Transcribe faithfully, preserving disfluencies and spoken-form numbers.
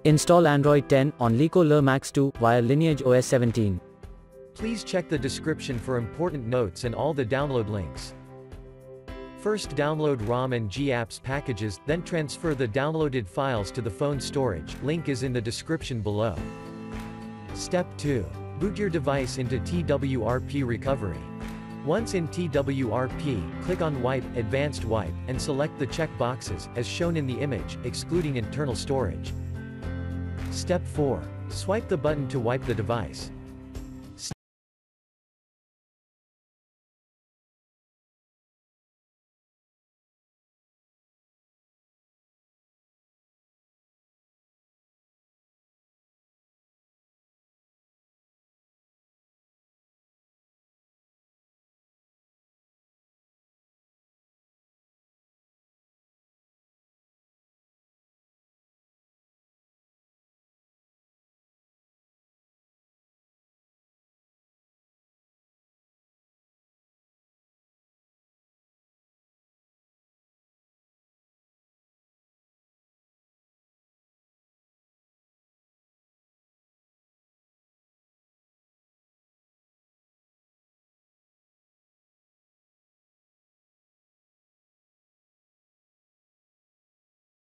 Install Android ten on LeEco Le Max two via LineageOS seventeen. Please check the description for important notes and all the download links. First download ROM and GApps packages, then transfer the downloaded files to the phone storage, link is in the description below. Step two. Boot your device into T W R P recovery. Once in T W R P, click on Wipe, Advanced Wipe, and select the check boxes, as shown in the image, excluding internal storage. Step four. Swipe the button to wipe the device.